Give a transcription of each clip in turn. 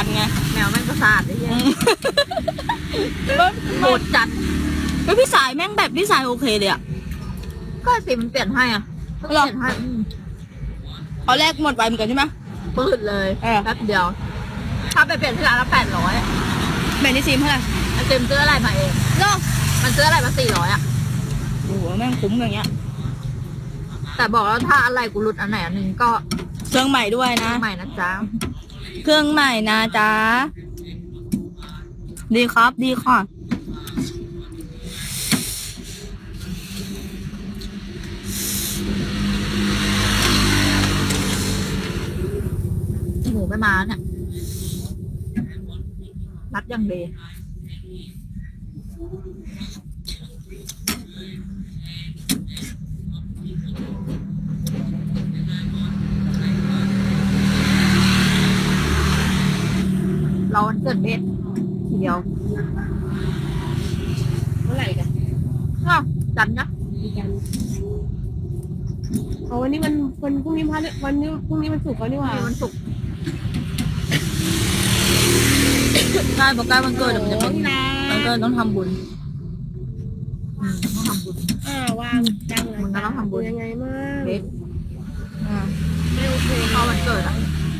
ดไงแมวแม่งประสาทไอ้เหี้ยโหดจัดแล้วพี่สายแม่งแบบพี่สายโอเคเลยอ่ะก็สิมันเปลี่ยนให้อ่ะเปลี่ยนให้ตอนแรกหมดไปเหมือนกันใช่ไหมปืดเลยแป๊บเดียวถ้าไปเปลี่ยนที่ร้านละ800 แม่นี่ซิมเท่าไหร่ซิมซื้ออะไรมาเองเนาะมันซื้ออะไรมา400อ่ะโอ้โหแม่งคุ้มอย่างเงี้ยแต่บอกแล้วถ้าอะไรกูหลุดอันไหนอันหนึ่งก็เครื่องใหม่ด้วยนะใหม่นะจ๊ะเครื่องใหม่นะจ๊ะดีครับดีค่ะหมูไม่มาเนี่ยรัดยังเดเราเกิดเบ็ดทีเดียวเมื่อไหร่กันจันนะวันนี้มันพรุ่งนี้วันนี้พรุ่งนี้มันศุกร์เขานี่หว่าวันศุกร์ใกล้บอกใกล้วันเกิดมันจะเป็นวันเกิดต้องทำบุญต้องทำบุญว่างจังเลยมึงก็ต้องทำบุญยังไงมากเบ็ดไม่โอเคพอวันเกิดอ่ะ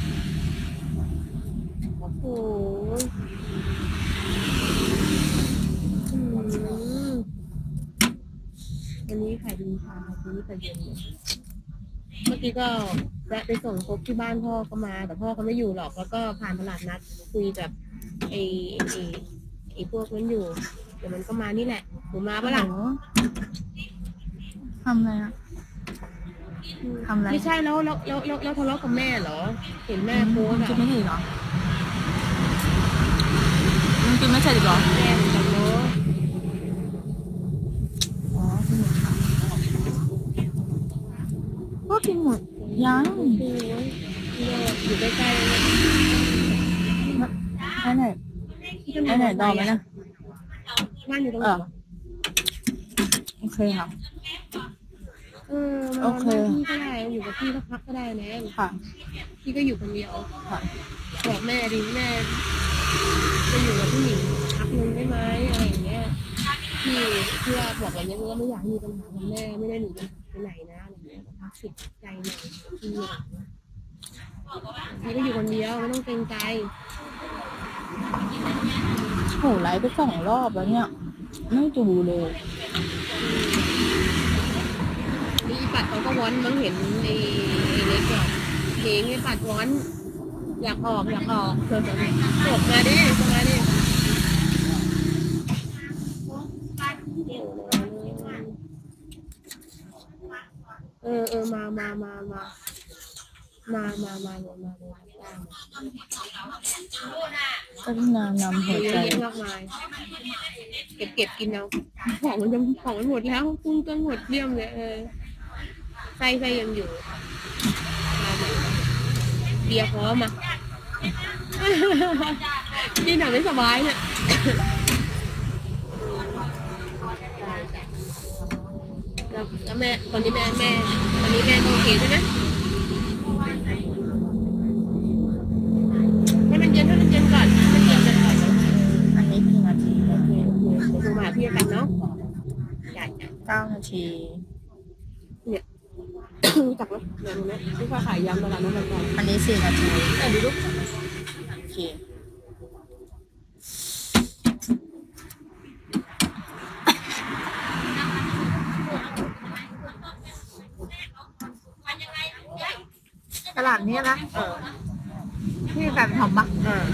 โอ้โหวันนี้ขายดีค่ะวันนี้ขายเย็นเลยเมื่อกี้ก็แวะไปส่งพบที่บ้านพ่อเขามาแต่พ่อเขาไม่อยู่หรอกแล้วก็ผ่านตลาดนัดคุยกับไอ้พวกนั้นอยู่เดี๋ยวมันก็มานี่แหละหนูมาปะล่ะทำอะไรอ่ะทำอะไรไม่ใช่แล้วทะเลาะกับแม่เหรอเห็นแม่โพสอ่ะจะไม่ถึงเหรอมันกินไม่ใช่หรอแม่เหมือนกันเนาะก็กินหมดยังอยู่ใกล้ๆไอ้ไหนต่อไหมนะบ้านอยู่ตรงไหนโอเคค่ะโอเคพี่ก็ได้อยู่กับพี่สักพักก็ได้นะค่ะพี่ก็อยู่คนเดียวค่ะบอกแม่ดิแม่จะอยู่กับพี่หญิงพักนึงได้ไหมอะไรอย่างเงี้ยพี่เพื่อบอกอะไรเงี้ยก็ไม่อยากมีปัญหากับแม่ไม่ได้หนีไปไหนนะอะไรเงี้ยพักสิทธิ์ใจหน่อยพี่ก็อยู่คนเดียวไม่ต้องเกรงใจโหไลฟ์ไป2 รอบแล้วเนี่ยไม่ดูเลยนี่ปัดเขาก็วอนมั้งเห็นในเล็กแบบเพลงนี่ปัดวอนอยากออกจบมาดิมาดิมาก็นำหัวใจมากมายเก็บกินเอาของมันหมดแล้วกุ้งก็หมดเรี่ยมเลยไส้ยังอยู่เบียร์พร้อมอ่ะนี่หนังไม่สบายเนี่ยแล้วแม่ตอนนี้แม่โอเคใช่ไหมให้มันเย็นก่อนให้มันเย็นกันก่อนอันนี้กี่นาทีโอเคเดี๋ยวมาพี่กันเนาะ 9 นาทีเนี่ยรู้จักไหมเดี๋ยวนี้ที่เขาขายยำตลาดน้ำมันก่อนอันนี้4 นาทีดูลูกโอเคตลาดนี้นะที่แฟนทำปะ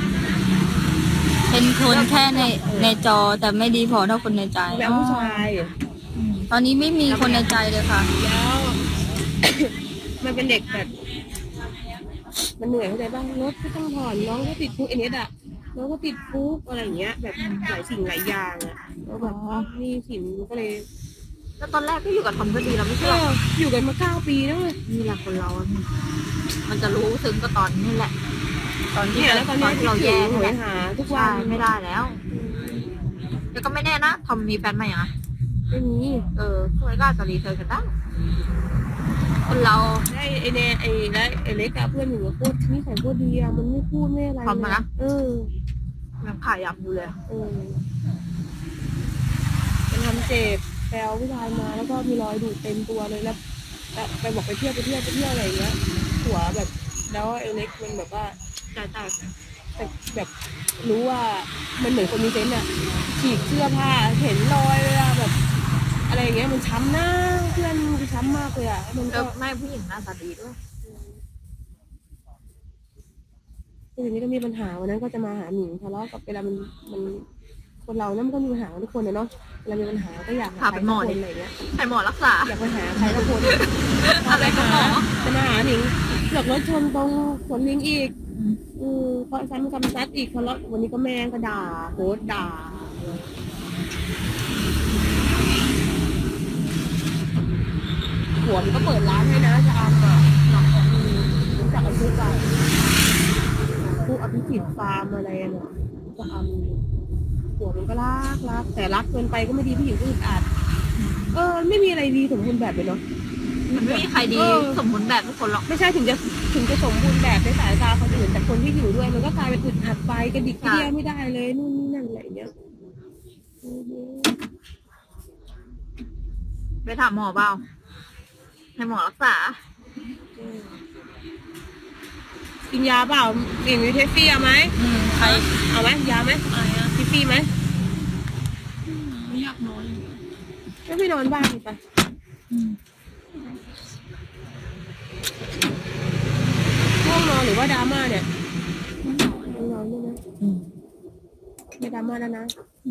เป็นคนแค่ในจอแต่ไม่ดีพอเท่าคนในใจแล้วผู้ชายตอนนี้ไม่มีคนในใจเลยค่ะแล้วมันเป็นเด็กแบบมันเหนื่อยเข้าใจบ้างรถก็ต้องผ่อนน้องก็ติดคุกเอเนสอ่ะน้องก็ติดคุกอะไรอย่างเงี้ยแบบหลายสิ่งหลายอย่างอ่ะแล้วแบบนี่สินก็เลยแล้วตอนแรกก็อยู่กับทอมก็ดีแล้วไม่ใช่อยู่กันมา9 ปีแล้วนี่แหละคนเรามันจะรู้ซึ้งก็ตอนนี้แหละตอนที่เราแย่หวยหาทุกวันไม่ได้แล้วแต่ก็ไม่แน่นะทอมมีแฟนใหม่อ่ะไม่มีช่วยก็จะรีเทิร์นกันได้คนเราได้ไอเนไอและไอเล็กอะเพื่อนหนูโคตรนิสัยโคตรดีอะมันไม่พูดไม่อะไรพร้อมมาละยังขายยำอยู่เลยมันทำเจ็บแปลผู้ชายมาแล้วก็มีรอยดูดเต็มตัวเลยแล้วไปบอกไปเที่ยวอะไรอย่างเงี้ยหัวแบบแล้วไอเล็กมันแบบว่าแต่แบบรู้ว่ามันเหมือนคนมีเซนส์อะฉีกเสื้อผ้าเห็นรอยเวลาแบบอะไรอย่างเงี้ยมันช้ำหน้าเพื่อนมันช้ำมากเลยอะมันก็ไม่ผู้หญิงหน้าตาดีด้วยทีนี้ก็มีปัญหาวันนั้นก็จะมาหาหนิงทะเลาะกับเวลามันคนเราเนี่ยมันก็มีปัญหาทุกคนนะเนาะเวลามีปัญหาก็อยากหาใครสักคนอะไรเงี้ยใครหมอรักษาอยากไปหาใครสักคนอะไรก็หมอจะมาหาหนิงหลอกรถชนตรงสวนลิงอีกเพราะซ้ำกำซัดอีกทะเลาะวันนี้ก็แม่ก็ด่าโพสต์ด่าหัวมันก็เปิดร้านให้นะจะเอาอ่ะรู้จักกับทุกอ่ะทุกอภิสิทธิ์ฟาร์มอะไรอ่ะจะเอาหัวมันก็รักแต่รักเกินไปก็ไม่ดีผู้หญิงก็อึดอัดไม่มีอะไรดีสมบูรณ์แบบเลยเนาะมันไม่มีใครดีสมบูรณ์แบบทุกคนหรอกไม่ใช่ถึงจะสมบูรณ์แบบในสายตาคนอื่นแต่คนที่อยู่ด้วยมันก็กลายเป็นอึดอัดไปกระดิกกระเดี้ยไม่ได้เลยนู่นนี่นั่นอะไรอย่างเงี้ยไปถามหมอเปล่าให้หมอรักษากินยาเปล่ากินวิเทสซี่เอาไหมใครเอาไหมยาไหมอะไรอ่ะฟิฟี่ไหมไม่อยากนอนก็ไปนอนบ้านไปง่วงนอนหรือว่าดราม่าเนี่ยง่วงนอนใช่ไหมไม่ดราม่าแล้วนะ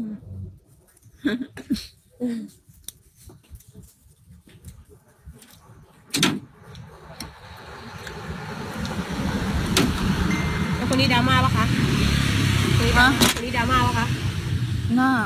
แล้วคนนี้ดราม่าปะคะคนนี้ดราม่าปะคะหน้า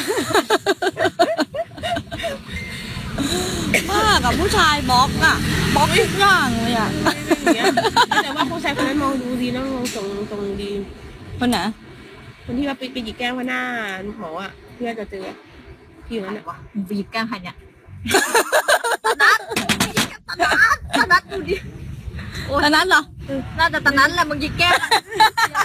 ป้ากับผู้ชายบล็อกอะบล็อกทุกอย่างเลยอะแต่ว่าผู้ชายคนนั้นมองดูดีนะมองตรงดีคนไหนคนที่ว่าไปหยิกแก้มว่าหน้าหมออ่ะเพื่อจะเจอที่อยู่นั่นแหละไปหยิบแก้มใครเนี่ยตะนัดดูดิตอนนั้นเหรอน่าจะตะนัดแหละมึงหยิบแก้ม